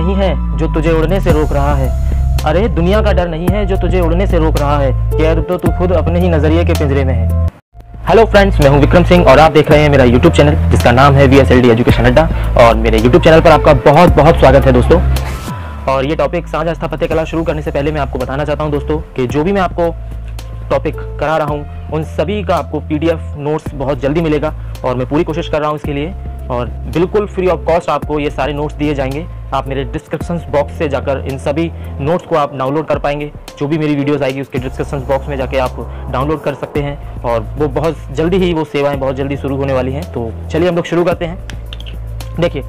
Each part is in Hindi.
नहीं है जो तुझे उड़ने से रोक रहा है। अरे दुनिया का डर नहीं है जो तुझे उड़ने से रोक रहा है, कैद तो तू खुद अपने ही नजरिए के पिंजरे में है। हेलो फ्रेंड्स, मैं हूं विक्रम सिंह और आप देख रहे हैं मेरा यूट्यूब चैनल जिसका नाम है BSLD एजुकेशन अड्डा। और मेरे यूट्यूब चैनल पर आपका बहुत बहुत स्वागत है दोस्तों। और ये टॉपिक साझा स्थापत्य कला शुरू करने से पहले मैं आपको बताना चाहता हूं दोस्तों कि जो भी मैं आपको टॉपिक करा रहा हूं उन सभी का आपको PDF नोट्स बहुत जल्दी मिलेगा और मैं पूरी कोशिश कर रहा हूं इसके लिए। और बिल्कुल फ्री ऑफ कॉस्ट आपको ये सारे नोट्स दिए जाएंगे। आप मेरे डिस्क्रिप्शन बॉक्स से जाकर इन सभी नोट्स को आप डाउनलोड कर पाएंगे। जो भी मेरी वीडियोस आएगी उसके डिस्क्रिप्शन बॉक्स में जाके आप डाउनलोड कर सकते हैं और वो बहुत जल्दी ही वो सेवाएं बहुत जल्दी शुरू होने वाली हैं। तो चलिए हम लोग शुरू करते हैं। देखिए,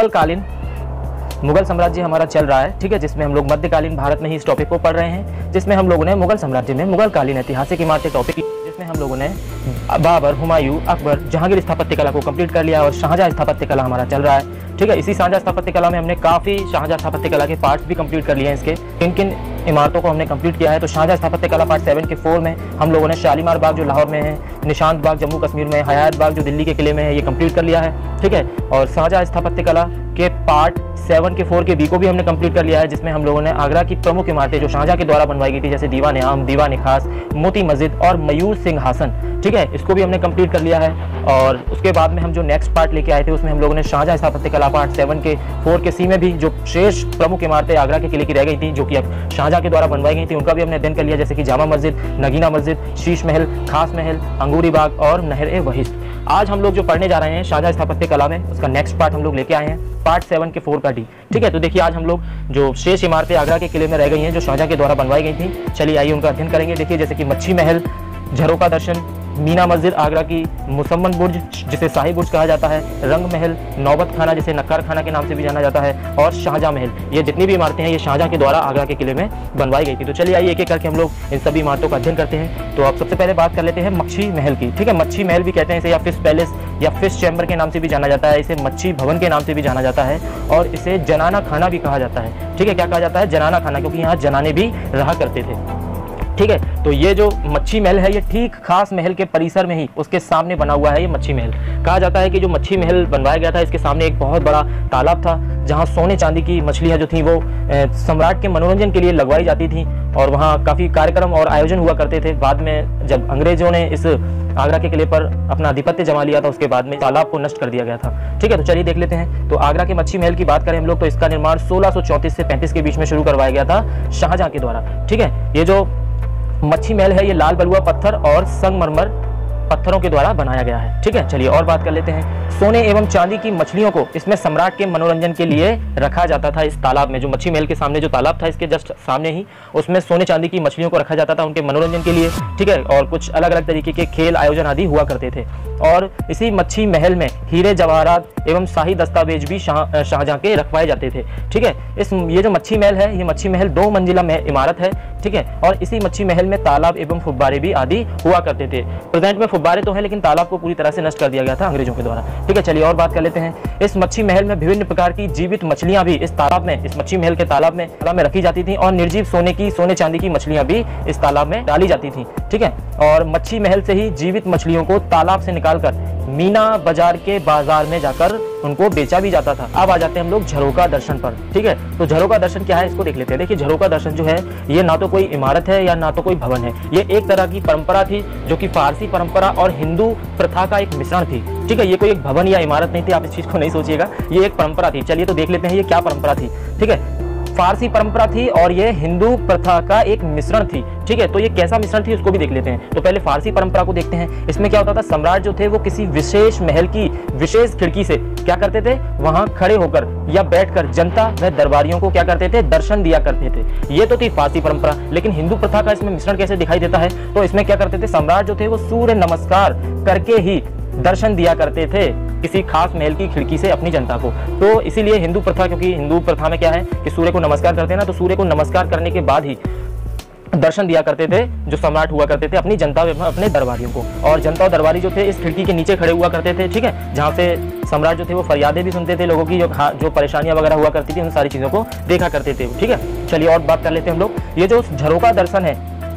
मुगल साम्राज्य हमारा चल रहा है, ठीक है, जिसमें हम लोग मध्यकालीन भारत में ही इस टॉपिक को पढ़ रहे हैं, जिसमें हम लोगों ने मुगल साम्राज्य में मुगलकालीन ऐतिहासिक इमारतें टॉपिक, जिसमें हम लोगों ने बाबर, हुमायूं, अकबर, जहांगीर स्थापत्य कला को कंप्लीट कर लिया और शाहजहां स्थापत्य कला हमारा चल रहा है। ठीक है, इसी शाहजहां स्थापत्य कला में हमने काफ़ी शाहजहां स्थापत्य कला के पार्ट्स भी कंप्लीट कर लिए हैं। इसके किन किन इमारतों को हमने कंप्लीट किया है, तो शाहजहां स्थापत्य कला पार्ट 7 के 4 में हम लोगों ने शालीमार बाग जो लाहौर में है, निशांत बाग जम्मू कश्मीर में, हयात बाग जो दिल्ली के किले में है, ये कंप्लीट कर लिया है। ठीक है, और शाहजहां स्थापत्य कला के पार्ट 7 के 4 के बी को भी हमने कंप्लीट कर लिया है, जिसमें हम लोगों ने आगरा की प्रमुख इमारतें जो शाहजहां के द्वारा बनवाई गई थी, जैसे दीवान आम, दीवान खास, मोती मस्जिद और मयूर सिंहासन, ठीक है, इसको भी हमने कंप्लीट कर लिया है। और उसके बाद में हम जो नेक्स्ट पार्ट लेके आए थे उसमें हम लोगों ने शाहजहां स्थापत्य कला पार्ट 7 के 4 के सी में भी जो शेष प्रमुख इमारतें आगरा के किले की रह गई थी, जो कि अब शाहजहां के द्वारा बनवाई गई थी, उनका भी हमने अध्ययन कर लिया, जैसे कि जामा मस्जिद, नगीना मस्जिद, शीश महल, खास महल, अंगूरी बाग और नहर-ए-वहिश्त। आज हम लोग जो पढ़ने जा रहे हैं शाहजहां स्थापत्य कला में, उसका नेक्स्ट पार्ट हम लोग लेके आए हैं, पार्ट 7 के 4 का डी। ठीक है, तो देखिए आज हम लोग जो शेष इमारतें आगरा के किले में रह गई हैं जो शाहजहां के द्वारा बनवाई गई थी, चलिए आइए उनका अध्ययन करेंगे। देखिए, जैसे कि मच्छी महल, झरोका दर्शन, मीना मस्जिद आगरा की, मुसम्मन बुर्ज जिसे शाही बुर्ज कहा जाता है, रंग महल, नौबत खाना जिसे नक्कार खाना के नाम से भी जाना जाता है, और शाहजहां महल, ये जितनी भी इमारतें हैं ये शाहजहां के द्वारा आगरा के किले में बनवाई गई थी। तो चलिए आइए एक एक करके हम लोग इन सभी इमारतों का अध्ययन करते हैं। तो आप सबसे पहले बात कर लेते हैं मच्छी महल की। ठीक है, मच्छी महल भी कहते हैं इसे, या फिश पैलेस या फिश चैम्बर के नाम से भी जाना जाता है, इसे मच्छी भवन के नाम से भी जाना जाता है और इसे जनाना खाना भी कहा जाता है। ठीक है, क्या कहा जाता है? जनाना खाना, क्योंकि यहाँ जनाने भी रहा करते थे। ठीक है, तो ये जो मच्छी महल है ये ठीक खास महल के परिसर में ही उसके सामने बना हुआ है। ये मच्छी महल कहा जाता है कि जो मच्छी महल बनवाया गया था इसके सामने एक बहुत बड़ा तालाब था, जहां सोने चांदी की मछलियां जो थी वो सम्राट के मनोरंजन के लिए लगवाई जाती थी और वहां काफ़ी कार्यक्रम और आयोजन हुआ करते थे। बाद में जब अंग्रेजों ने इस आगरा के किले पर अपना आधिपत्य जमा लिया था उसके बाद में तालाब को नष्ट कर दिया गया था। ठीक है, तो चलिए देख लेते हैं। तो आगरा के मच्छी महल की बात करें हम लोग तो इसका निर्माण 1634 से 35 के बीच में शुरू करवाया गया था शाहजहां के द्वारा। ठीक है, ये जो मच्छी महल है ये लाल बलुआ पत्थर और संगमरमर पत्थरों के द्वारा बनाया गया है। ठीक है, चलिए और बात कर लेते हैं। सोने एवं चांदी की मछलियों को इसमें सम्राट के मनोरंजन के लिए रखा जाता था। इस तालाब में, जो मच्छी महल के सामने जो तालाब था इसके जस्ट सामने ही, उसमें सोने चांदी की मछलियों को रखा जाता था उनके मनोरंजन के लिए। ठीक है, और कुछ अलग अलग तरीके के खेल आयोजन आदि हुआ करते थे। और इसी मच्छी महल में हीरे जवाहरात एवं शाही दस्तावेज भी शाहजहां के रखवाए जाते थे। ठीक है, ये जो मच्छी महल है ये मच्छी महल 2 मंजिला इमारत है। ठीक है, और इसी मच्छी महल में तालाब एवं फुब्बारे भी आदि हुआ करते थे। प्रेजेंट में फुब्बारे तो है लेकिन तालाब को पूरी तरह से नष्ट कर दिया गया था अंग्रेजों के द्वारा। ठीक है, चलिए और बात कर लेते हैं। इस मच्छी महल में विभिन्न प्रकार की जीवित मछलियां भी इस तालाब में, इस मच्छी महल के तालाब में रखी जाती थी और निर्जीव सोने चांदी की मछलियां भी इस तालाब में डाली जाती थी। ठीक है, और मच्छी महल से ही जीवित मछलियों को तालाब से निकालकर मीना बाजार के बाजार में जाकर उनको बेचा भी जाता था। अब आ जाते हैं हम लोग झरोका दर्शन पर। ठीक है, तो झरोका दर्शन क्या है इसको देख लेते हैं। देखिए, झरोका दर्शन जो है ये ना तो कोई इमारत है या ना तो कोई भवन है, ये एक तरह की परंपरा थी जो कि फारसी परंपरा और हिंदू प्रथा का एक मिश्रण थी। ठीक है, ये कोई एक भवन या इमारत नहीं थी, आप इस चीज को नहीं सोचिएगा, ये एक परंपरा थी। चलिए तो देख लेते हैं ये क्या परंपरा थी। ठीक है, फारसी परंपरा थी और ये हिंदू प्रथा का एक मिश्रण थी। ठीक है, तो ये कैसा मिश्रण थी उसको भी देख लेते हैं। तो पहले फारसी परंपरा को देखते हैं। इसमें क्या होता था, सम्राट जो थे वो किसी विशेष महल की विशेष खिड़की से क्या करते थे, वहां खड़े होकर या बैठकर जनता व दरबारियों को क्या करते थे, दर्शन दिया करते थे। ये तो थी फारसी परंपरा, लेकिन हिंदू प्रथा का इसमें मिश्रण कैसे दिखाई देता है, तो इसमें क्या करते थे, सम्राट जो थे वो सूर्य नमस्कार करके ही दर्शन दिया करते थे किसी खास महल की खिड़की से अपनी जनता को। तो इसीलिए हिंदू प्रथा, क्योंकि हिंदू प्रथा में क्या है कि सूर्य को नमस्कार करते हैं ना, तो सूर्य को नमस्कार करने के बाद ही दर्शन दिया करते थे जो सम्राट हुआ करते थे अपनी जनता व अपने दरबारियों को। और जनता और दरबारी जो थे इस खिड़की के नीचे खड़े हुआ करते थे। ठीक है, जहाँ से सम्राट जो थे वो फरियादें भी सुनते थे लोगों की, जो परेशानियां वगैरह हुआ करती थी उन सारी चीज़ों को देखा करते थे। ठीक है, चलिए और बात कर लेते हैं हम लोग। ये जो झरोका दर्शन है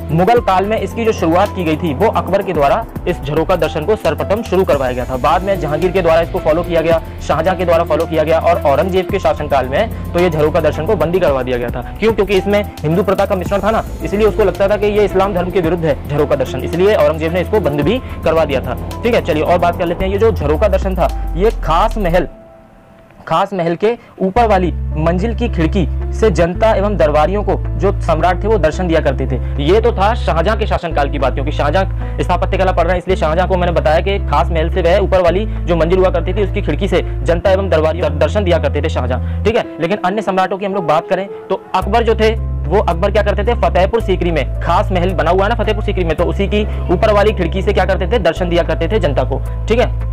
मुगल काल में इसकी जो शुरुआत की गई थी वो अकबर के द्वारा इस झरोका दर्शन को सर्वप्रथम शुरू करवाया गया था। बाद में जहांगीर के द्वारा इसको फॉलो किया गया, शाहजहां के द्वारा फॉलो किया गया और औरंगजेब के शासनकाल में तो ये झरोका दर्शन को बंदी करवा दिया गया था। क्यों? क्योंकि इसमें हिंदू प्रथा का मिश्रण था ना, इसलिए उसको लगता था कि ये इस्लाम धर्म के विरुद्ध है झरोका दर्शन, इसलिए औरंगजेब ने इसको बंद भी करवा दिया था। ठीक है, चलिए और बात कर लेते हैं। ये जो झरोका दर्शन था ये खास महल के ऊपर वाली मंजिल की खिड़की से जनता एवं दरबारियों को जो सम्राट थे वो दर्शन दिया करते थे। ये तो था शाहजहां के शासनकाल की बात, क्योंकि शाहजहां स्थापत्य कला पढ़ रहे हैं इसलिए शाहजहां को मैंने बताया कि खास महल से वह ऊपर वाली जो मंजिल हुआ करती थी उसकी खिड़की से जनता एवं दरबारियों दर्शन दिया करते थे शाहजहां। ठीक है, लेकिन अन्य सम्राटों की हम लोग बात करें तो अकबर जो थे वो अकबर क्या करते थे, फतेहपुर सीकरी में खास महल बना हुआ है ना फतेहपुर सीकरी में, तो उसी की ऊपर वाली खिड़की से क्या करते थे, दर्शन दिया करते थे जनता को। ठीक है,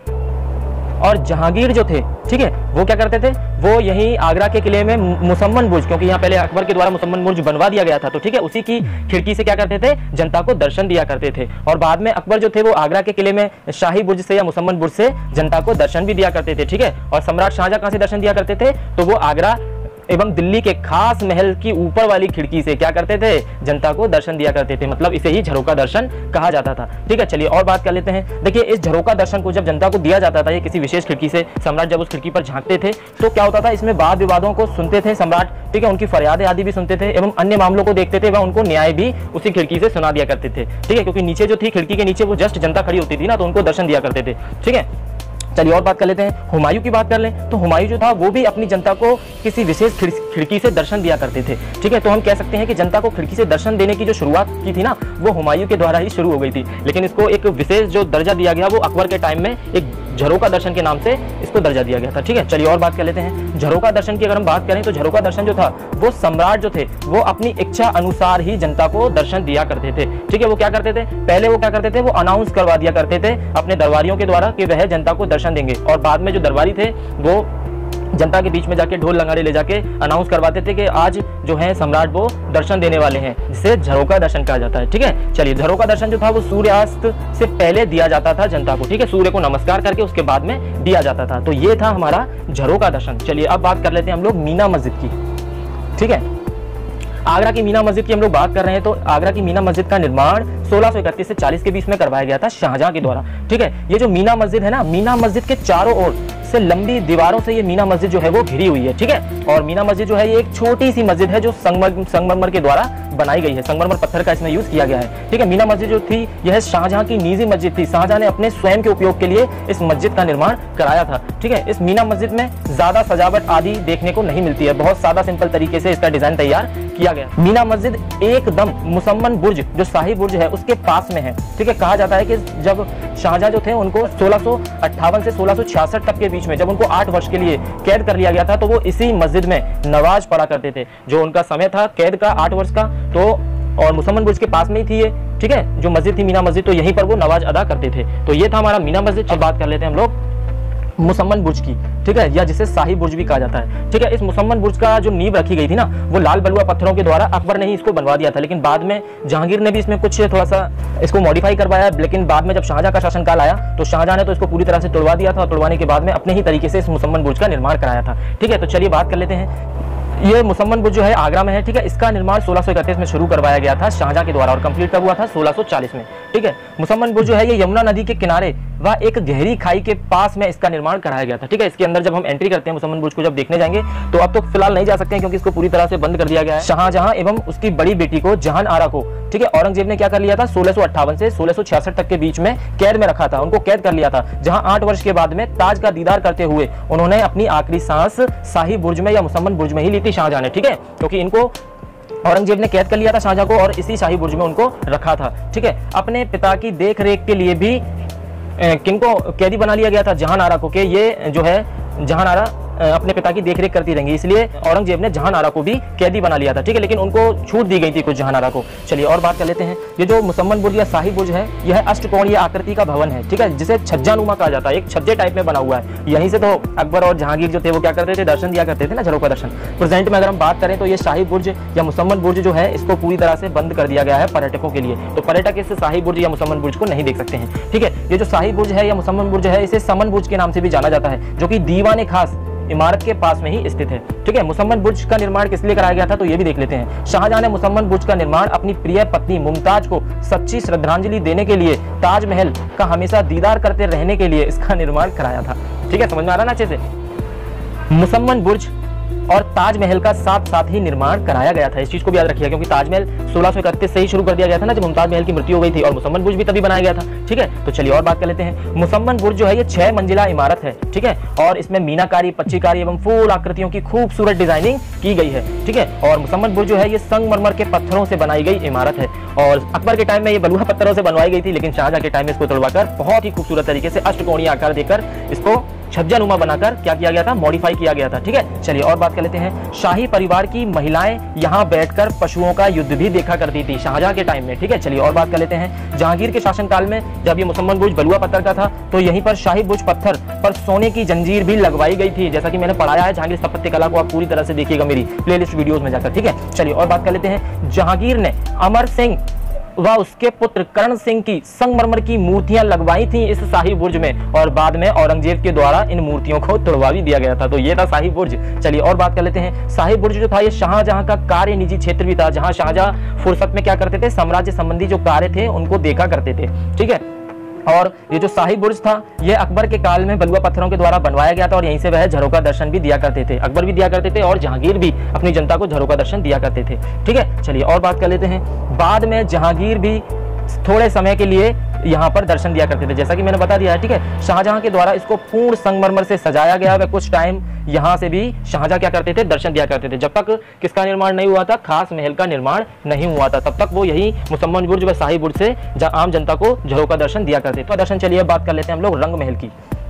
और जहांगीर जो थे, ठीक है, वो क्या करते थे, वो यही आगरा के किले में मुसम्मन बुर्ज, क्योंकि यहाँ पहले अकबर के द्वारा मुसम्मन बुर्ज बनवा दिया गया था, तो ठीक है उसी की खिड़की से क्या करते थे, जनता को दर्शन दिया करते थे। और बाद में अकबर जो थे वो आगरा के किले में शाही बुर्ज से या मुसम्मन बुर्ज से जनता को दर्शन भी दिया करते थे। ठीक है, और सम्राट शाहजहां कहां से दर्शन दिया करते थे, तो वो आगरा एवं दिल्ली के खास महल की ऊपर वाली खिड़की से क्या करते थे, जनता को दर्शन दिया करते थे। मतलब इसे ही झरोका दर्शन कहा जाता था। ठीक है, चलिए और बात कर लेते हैं। देखिए इस झरोका दर्शन को जब जनता को दिया जाता था, ये किसी विशेष खिड़की से सम्राट जब उस खिड़की पर झांकते थे तो क्या होता था, इसमें वाद विवादों को सुनते थे सम्राट, ठीक है, उनकी फरियादें आदि भी सुनते थे एवं अन्य मामलों को देखते थे व उनको न्याय भी उसी खिड़की से सुना दिया करते थे। ठीक है, क्योंकि नीचे जो थी खिड़की के नीचे वो जस्ट जनता खड़ी होती थी ना, तो उनको दर्शन दिया करते थे। ठीक है, चलिए और बात कर लेते हैं। हुमायूं की बात कर लें तो हुमायूं जो था वो भी अपनी जनता को किसी विशेष खिड़की से दर्शन दिया करते थे। ठीक है, तो हम कह सकते हैं कि जनता को खिड़की से दर्शन देने की जो शुरुआत की थी ना वो हुमायूं के द्वारा ही शुरू हो गई थी, लेकिन इसको एक विशेष जो दर्जा दिया गया वो अकबर के टाइम में एक झरोका दर्शन के नाम से इसको दर्जा दिया गया था। ठीक है, चलिए और बात कर लेते हैं। झरोका दर्शन की अगर हम बात करें तो झरोका दर्शन जो था वो सम्राट जो थे वो अपनी इच्छा अनुसार ही जनता को दर्शन दिया करते थे। ठीक है, वो क्या करते थे, पहले वो क्या करते थे, वो अनाउंस करवा दिया करते थे अपने दरबारियों के द्वारा कि वह जनता को दर्शन देंगे, और बाद में जो दरबारी थे वो जनता के बीच में जाके ढोल नगाड़े ले जाके अनाउंस करवाते थे कि आज जो है सम्राट वो दर्शन देने वाले हैं, जिसे झरोका दर्शन कहा जाता है। ठीक है, चलिए झरोका दर्शन जो था वो सूर्यास्त से पहले दिया जाता था जनता को। ठीक है, सूर्य को नमस्कार करके उसके बाद में दिया जाता था। तो ये था हमारा झरोका दर्शन। चलिए अब बात कर लेते हैं हम लोग मीना मस्जिद की। ठीक है, आगरा की मीना मस्जिद की हम लोग बात कर रहे हैं तो आगरा की मीना मस्जिद का निर्माण 1631 से 40 के बीच में करवाया गया था शाहजहां के द्वारा। ठीक है, ये जो मीना मस्जिद है ना, मीना मस्जिद के चारों ओर से लंबी दीवारों से ये मीना मस्जिद जो है वो घिरी हुई है। ठीक है, और मीना मस्जिद जो है ये एक छोटी सी मस्जिद है जो संगमरमर के द्वारा बनाई गई है, संगमरमर पत्थर का इसमें यूज किया गया है। ठीक है, मीना मस्जिद जो थी यह शाहजहां की निजी मस्जिद थी, शाहजहां ने अपने स्वयं के उपयोग के लिए इस मस्जिद का निर्माण कराया था। ठीक है, इस मीना मस्जिद में ज्यादा सजावट आदि देखने को नहीं मिलती है, बहुत सादा सिंपल तरीके से इसका डिजाइन तैयार किया गया। मीना मस्जिद एकदम मुसम्मन बुर्ज जो शाही बुर्ज है उसके पास में है। ठीक है, कहा जाता है कि जब शाहजहां जो थे उनको 1658 से 1666 तक के बीच में जब उनको 8 वर्ष के लिए कैद कर लिया गया था तो वो इसी मस्जिद में नमाज पढ़ा करते थे। जो उनका समय था कैद का 8 वर्ष का, तो और मुसम्मन बुर्ज के पास में ही थी ये। ठीक है, जो मस्जिद थी मीना मस्जिद, तो यहीं पर वो नमाज अदा करते थे। तो ये था हमारा मीना मस्जिद। अब बात कर लेते हैं हम लोग मुसम्मन बुर्ज की। ठीक है, या जिसे शाही बुर्ज भी कहा जाता है। ठीक है, इस मुसम्मन बुर्ज का जो नींव रखी गई थी ना वो लाल बलुआ पत्थरों के द्वारा अकबर ने ही इसको बनवा दिया था, लेकिन बाद में जहांगीर ने भी इसमें कुछ थोड़ा सा इसको मॉडिफाई करवाया। लेकिन बाद में जब शाहजहां का शासनकाल आया तो शाहजहां ने तो इसको पूरी तरह से तोड़वा दिया था, और तोड़वाने के बाद में अपने ही तरीके से इस मुसम्मन बुर्ज का निर्माण कराया था। ठीक है, तो चलिए बात कर लेते हैं। ये मुसम्मन बुर्ज जो है आगरा में है। ठीक है, इसका निर्माण 1631 में शुरू करवाया गया था शाहजहां के द्वारा और कंप्लीट कब हुआ था, 1640 में। ठीक है, मुसम्मन बुर्ज जो है ये यमुना नदी के किनारे व एक गहरी खाई के पास में इसका निर्माण कराया गया था। ठीक है, इसके अंदर जब हम एंट्री करते हैं मुसम्मन बुर्ज को जब देखने जाएंगे तो अब तो फिलहाल नहीं जा सकते हैं क्योंकि इसको पूरी तरह से बंद कर दिया गया है। शाहजहां एवं उसकी बड़ी बेटी को जहान आरा को, ठीक है, औरंगजेब ने क्या कर लिया था, 1658 से 1666 तक के बीच में कैद में रखा था, उनको कैद कर लिया था, जहां 8 वर्ष के बाद में ताज का दीदार करते हुए उन्होंने अपनी आखिरी सांस शाही बुर्ज में या मुसम्मन बुर्ज में ही ली थी शाहजहां ने। ठीक है, क्योंकि इनको औरंगजेब ने कैद कर लिया था शाहजहां को और इसी शाही बुर्ज में उनको रखा था। ठीक है, अपने पिता की देख रेख के लिए भी किनको कैदी बना लिया गया था, जहान आरा को, कि ये जो है जहान आरा अपने पिता की देखरेख करती रहेंगी, इसलिए औरंगजेब ने जहान आरा को भी कैदी बना लिया था। ठीक है, लेकिन उनको छूट दी गई थी कुछ जहान आरा को। चलिए और बात कर लेते हैं। ये जो मुसम्मन बुर्ज या शाही बुर्ज है यह अष्टकोणीय आकृति का भवन है। ठीक है, जिसे छज्जानुमा कहा जाता है, एक छज्जे टाइप में बना हुआ है। यहीं से तो अकबर और जहांगीर जो थे वो क्या करते थे, दर्शन दिया करते थे ना, झरोका दर्शन। प्रेजेंट में अगर हम बात करें तो ये शाही बुर्ज या मुसम्मन बुर्ज जो है इसको पूरी तरह से बंद कर दिया गया है पर्यटकों के लिए, तो पर्यटक इस शाही बुर्ज या मुसम्मन बुर्ज को नहीं देख सकते हैं। ठीक है, ये जो शाही बुर्ज है या मुसम्मन बुर्ज है इसे समन बुर्ज के नाम से भी जाना जाता है, जो कि दीवाने खास इमारत के पास में ही स्थित है। ठीक है, मुसम्मन बुर्ज का निर्माण किस लिए कराया गया था तो ये भी देख लेते हैं। शाहजहां ने मुसम्मन बुर्ज का निर्माण अपनी प्रिय पत्नी मुमताज को सच्ची श्रद्धांजलि देने के लिए, ताजमहल का हमेशा दीदार करते रहने के लिए इसका निर्माण कराया था। ठीक है, समझ में आ रहा ना अच्छे से। मुसम्मन बुर्ज और ताजमहल का साथ साथ ही निर्माण कराया गया था। इस चीज को भी याद रखिएगा, क्योंकि ताजमहल 1631 से ही शुरू कर दिया गया था ना, जब मुमताज महल की मृत्यु हो गई थी, और मुसम्मन बुर्ज भी तभी बनाया गया था। ठीक है, तो चलिए और बात कर लेते हैं। मुसम्मन बुर्ज जो है ये 6 मंजिला इमारत है। ठीक है, और इसमें मीनाकारी, पच्चीकारी एवं फूल आकृतियों की खूबसूरत डिजाइनिंग की गई है। ठीक है, और मुसम्मन बुर्ज जो है ये संगमरमर के पत्थरों से बनाई गई इमारत है, और अकबर के टाइम में ये बलुआ पत्थरों से बनवाई गई थी, लेकिन शाहजहां के टाइम में इसको तोड़वाकर बहुत ही खूबसूरत तरीके से अष्टकोणीय आकार देकर इसको छज्जानुमा बनाकर क्या किया गया था, मॉडिफाई किया गया था। ठीक है, चलिए और बात कर लेते हैं। शाही परिवार की महिलाएं यहाँ बैठकर पशुओं का युद्ध भी देखा करती थी शाहजहां के टाइम में। ठीक है, चलिए और बात कर लेते हैं। जहांगीर के शासनकाल में जब ये मुसम्मन बुर्ज बलुआ पत्थर का था, तो यहीं पर शाही बुर्ज पत्थर पर सोने की जंजीर भी लगवाई गई थी, जैसा कि मैंने पढ़ाया है। जहांगीर स्थापत्य कला को आप पूरी तरह से देखिएगा मेरी प्लेलिस्ट वीडियोस में जाकर। ठीक है, चलिए और बात कर लेते हैं। जहांगीर ने अमर सिंह व उसके पुत्र करण सिंह की संगमरमर की मूर्तियां लगवाई थी इस शाही बुर्ज में, और बाद में औरंगजेब के द्वारा इन मूर्तियों को तोड़वा भी दिया गया था। तो ये था शाही बुर्ज। चलिए और बात कर लेते हैं। शाही बुर्ज जो था ये शाहजहां का कार्य निजी क्षेत्र भी था, जहां शाहजहां फुर्सत में क्या करते थे, साम्राज्य संबंधी जो कार्य थे उनको देखा करते थे। ठीक है, और ये जो शाही बुर्ज था ये अकबर के काल में बलुआ पत्थरों के द्वारा बनवाया गया था, और यहीं से वह झरोका दर्शन भी दिया करते थे। अकबर भी दिया करते थे और जहांगीर भी अपनी जनता को झरोका दर्शन दिया करते थे। ठीक है, चलिए और बात कर लेते हैं। बाद में जहांगीर भी थोड़े समय के लिए यहाँ पर दर्शन दिया करते थे, जैसा कि मैंने बता दिया है। ठीक है, शाहजहां के द्वारा इसको पूर्ण संगमरमर से सजाया गया। वह कुछ टाइम यहाँ से भी शाहजहां क्या करते थे, दर्शन दिया करते थे। जब तक किसका निर्माण नहीं हुआ था, खास महल का निर्माण नहीं हुआ था, तब तक वो यही मुसम्मन बुर्ज व शाही बुर्ज से आम जनता को झरोका दर्शन दिया करते थे। तो दर्शन, चलिए बात कर लेते हैं हम लोग रंग महल की।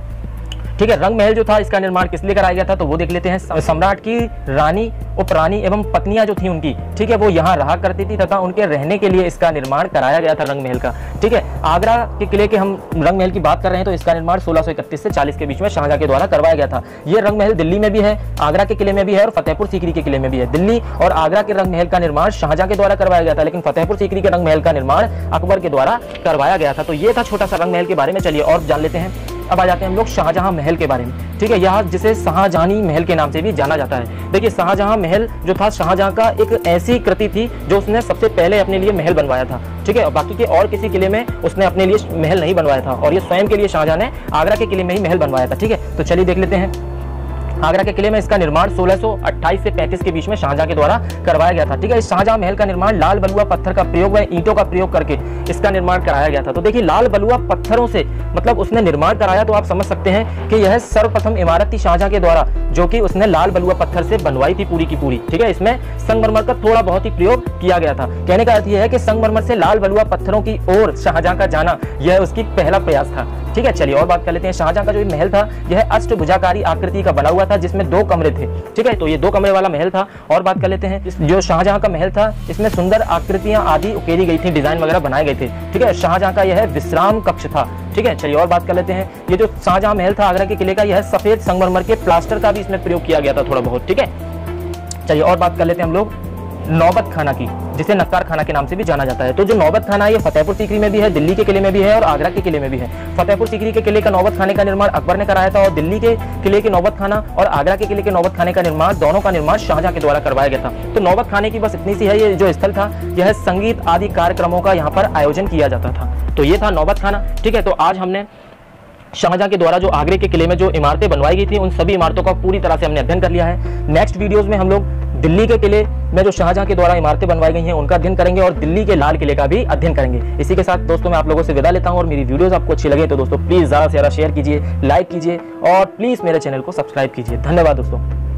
ठीक है, रंग महल जो था इसका निर्माण किस लिए कराया गया था तो वो देख लेते हैं। सम्राट की रानी, उपरानी एवं पत्नियां जो थी उनकी, ठीक है, वो यहाँ रहा करती थी तथा उनके रहने के लिए इसका निर्माण कराया गया था रंग महल का। ठीक है, आगरा के किले के हम रंग महल की बात कर रहे हैं, तो इसका निर्माण 1631 से 40 के बीच में शाहजहां के द्वारा करवाया गया था। ये रंग महल दिल्ली में भी है, आगरा के किले में भी है और फतेहपुर सीकरी के किले में भी है। दिल्ली और आगरा के रंग महल का निर्माण शाहजहां के द्वारा करवाया गया था, लेकिन फतेहपुर सीकरी के रंग महल का निर्माण अकबर के द्वारा करवाया गया था। तो ये था छोटा सा रंग महल के बारे में। चलिए और जान लेते हैं। अब आ जाते हैं हम लोग शाहजहां महल के बारे में। ठीक है, यह जिसे शाहजहानी महल के नाम से भी जाना जाता है। देखिए, शाहजहां महल जो था शाहजहां का एक ऐसी कृति थी जो उसने सबसे पहले अपने लिए महल बनवाया था। ठीक है, और बाकी के और किसी किले में उसने अपने लिए महल नहीं बनवाया था, और ये स्वयं के लिए शाहजहां ने आगरा के किले में ही महल बनवाया था। ठीक है, तो चलिए देख लेते हैं। आगरा के किले में इसका निर्माण 1628 से 35 के बीच में शाहजहां के द्वारा करवाया गया था। ठीक है, इस शाहजहां महल का निर्माण लाल बलुआ पत्थर का प्रयोग व ईंटों का प्रयोग करके इसका निर्माण कराया गया था। तो देखिए, लाल बलुआ पत्थरों से मतलब उसने निर्माण कराया, तो आप समझ सकते हैं कि यह सर्वप्रथम इमारत थी शाहजहां के द्वारा, जो कि उसने लाल बलुआ पत्थर से बनवाई थी पूरी की पूरी। ठीक है, इसमें संगमरमर का थोड़ा बहुत ही प्रयोग किया गया था। कहने का अर्थ यह है कि संगमरमर से लाल बलुआ पत्थरों की ओर शाहजहां का जाना यह उसकी पहला प्रयास था। ठीक है, चलिए और बात कर लेते हैं। शाहजहां का जो महल था यह अष्टभुजाकारी आकृति का बना हुआ था, जिसमें 2 कमरे थे। ठीक है, तो ये 2 कमरे वाला महल था। और बात कर लेते हैं, जो शाहजहां का महल था इसमें सुंदर आकृतियां आदि उकेरी गई थी, डिजाइन वगैरह बनाए गए थे। ठीक है, शाहजहां का यह विश्राम कक्ष था। ठीक है, चलिए और बात कर लेते हैं। ये जो शाहजहां महल था आगरा के किले का, यह सफेद संगमरमर के प्लास्टर का भी इसमें प्रयोग किया गया था थोड़ा बहुत। ठीक है, चलिए और बात कर लेते हैं हम लोग नौबत खाना की, जिसे नक्कार खाना के नाम से भी जाना जाता है। तो जो नौबत खाना है ये फतेहपुर सीकरी में भी है, दिल्ली के किले में भी है और आगरा के किले में भी है। फतेहपुर सीकरी के किले का नौबत खाने का निर्माण अकबर ने कराया था, और दिल्ली के किले के नौबत खाना और आगरा के किले के नौबत खाने का निर्माण, दोनों का निर्माण शाहजहां के द्वारा करवाया गया था। तो नौबत खाने की बस इतनी सी है, ये जो स्थल था यह संगीत आदि कार्यक्रमों का यहाँ पर आयोजन किया जाता था। तो ये था नौबत खाना। ठीक है, तो आज हमने शाहजहां के द्वारा जो आगरे के किले में जो इमारतें बनवाई गई थी उन सभी इमारतों का पूरी तरह से हमने अध्ययन कर लिया है। नेक्स्ट वीडियोस में हम लोग दिल्ली के किले में जो शाहजहां के द्वारा इमारतें बनवाई गई हैं उनका अध्ययन करेंगे, और दिल्ली के लाल किले का भी अध्ययन करेंगे। इसी के साथ दोस्तों मैं आप लोगों से विदा लेता हूं, और मेरी वीडियोस आपको अच्छी लगे तो दोस्तों प्लीज ज़्यादा से ज़्यादा शेयर कीजिए, लाइक कीजिए और प्लीज मेरे चैनल को सब्सक्राइब कीजिए। धन्यवाद दोस्तों।